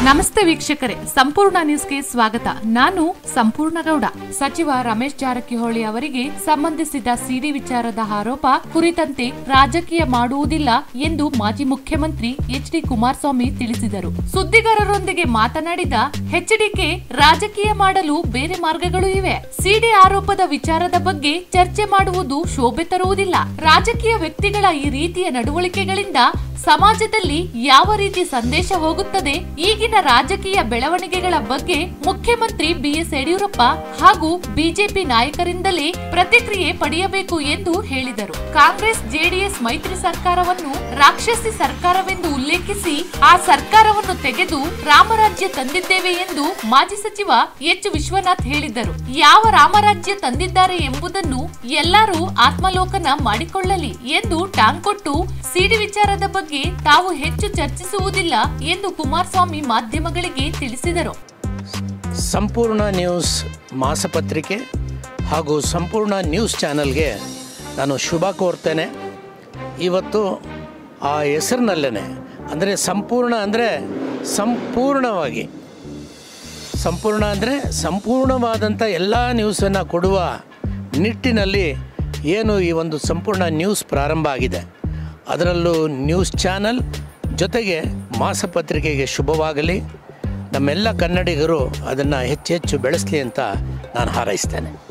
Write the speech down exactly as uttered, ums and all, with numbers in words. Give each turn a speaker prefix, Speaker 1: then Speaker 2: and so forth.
Speaker 1: ನಮಸ್ತೆ ವೀಕ್ಷಕರೇ, ಸಂಪೂರ್ಣ ನ್ಯೂಸ್ಗೆ ಸ್ವಾಗತ. ನಾನು ಸಂಪೂರ್ಣ ಗೌಡ. ಸಚಿವ ರಮೇಶ್ ಜಾರಕಿಹೊಳಿ ಅವರಿಗೆ ಸಂಬಂಧಿಸಿದ ಸಿಡಿ ವಿಚಾರದ ಆರೋಪ ಕುರಿತಂತೆ ರಾಜಕೀಯ ಮಾಡುವುದಿಲ್ಲ ಎಂದು ಮಾಜಿ ಮುಖ್ಯಮಂತ್ರಿ ಎಚ್ ಡಿ ಕುಮಾರಸ್ವಾಮಿ ತಿಳಿಸಿದರು. ಸುದ್ದಿಗಾರರೊಂದಿಗೆ ಮಾತನಾಡಿದ ಎಚ್ಡಿಕೆ, ರಾಜಕೀಯ ಮಾಡಲು ಬೇರೆ ಮಾರ್ಗಗಳು ಇವೆ. ಸಿಡಿ ಆರೋಪದ ವಿಚಾರದ ಬಗ್ಗೆ ಚರ್ಚೆ ಮಾಡುವುದು ಶೋಭೆ ತರುವುದಿಲ್ಲ. ರಾಜಕೀಯ ವ್ಯಕ್ತಿಗಳ ಈ ರೀತಿಯ ನಡವಳಿಕೆಗಳಿಂದ ಸಮಾಜದಲ್ಲಿ ಯಾವ ರೀತಿ ಸಂದೇಶ ಹೋಗುತ್ತದೆ? ಈಗಿನ ರಾಜಕೀಯ ಬೆಳವಣಿಗೆಗಳ ಬಗ್ಗೆ ಮುಖ್ಯಮಂತ್ರಿ ಬಿ ಎಸ್ ಯಡಿಯೂರಪ್ಪ ಹಾಗೂ ಬಿಜೆಪಿ ನಾಯಕರಿಂದಲೇ ಪ್ರತಿಕ್ರಿಯೆ ಪಡೆಯಬೇಕು ಎಂದು ಹೇಳಿದರು. ಕಾಂಗ್ರೆಸ್ ಜೆಡಿಎಸ್ ಮೈತ್ರಿ ಸರ್ಕಾರವನ್ನು ರಾಕ್ಷಸಿ ಸರ್ಕಾರವೆಂದು ಉಲ್ಲೇಖಿಸಿ ಆ ಸರ್ಕಾರವನ್ನು ತೆಗೆದು ರಾಮರಾಜ್ಯ ತಂದಿದ್ದೇವೆ ಎಂದು ಮಾಜಿ ಸಚಿವ ಎಚ್ ವಿಶ್ವನಾಥ್ ಹೇಳಿದ್ದರು. ಯಾವ ರಾಮರಾಜ್ಯ ತಂದಿದ್ದಾರೆ ಎಂಬುದನ್ನು ಎಲ್ಲರೂ ಆತ್ಮಲೋಕನ ಮಾಡಿಕೊಳ್ಳಲಿ ಎಂದು ಟಾಂಗ್ ಕೊಟ್ಟು ಸಿಡಿ ವಿಚಾರದ ಬಗ್ಗೆ ತಾವು ಹೆಚ್ಚು ಚರ್ಚಿಸುವುದಿಲ್ಲ ಎಂದು ಕುಮಾರಸ್ವಾಮಿ ಮಾಧ್ಯಮಗಳಿಗೆ ತಿಳಿಸಿದರು.
Speaker 2: ಸಂಪೂರ್ಣ ನ್ಯೂಸ್ ಮಾಸಪತ್ರಿಕೆ ಹಾಗೂ ಸಂಪೂರ್ಣ ನ್ಯೂಸ್ ಚಾನೆಲ್ಗೆ ನಾನು ಶುಭ ಕೋರ್ತೇನೆ. ಇವತ್ತು ಆ ಹೆಸರಿನಲ್ಲೇ ಅಂದರೆ ಸಂಪೂರ್ಣ ಅಂದರೆ ಸಂಪೂರ್ಣವಾಗಿ ಸಂಪೂರ್ಣ ಅಂದರೆ ಸಂಪೂರ್ಣವಾದಂಥ ಎಲ್ಲ ನ್ಯೂಸನ್ನು ಕೊಡುವ ನಿಟ್ಟಿನಲ್ಲಿ ಏನು ಈ ಒಂದು ಸಂಪೂರ್ಣ ನ್ಯೂಸ್ ಪ್ರಾರಂಭ ಆಗಿದೆ. ಅದರಲ್ಲೂ ನ್ಯೂಸ್ ಚಾನಲ್ ಜೊತೆಗೆ ಮಾಸಪತ್ರಿಕೆಗೆ ಶುಭವಾಗಲಿ. ನಮ್ಮೆಲ್ಲ ಕನ್ನಡಿಗರು ಅದನ್ನು ಹೆಚ್ಚು ಹೆಚ್ಚು ಬೆಳೆಸಲಿ ಅಂತ ನಾನು ಹಾರೈಸ್ತೇನೆ.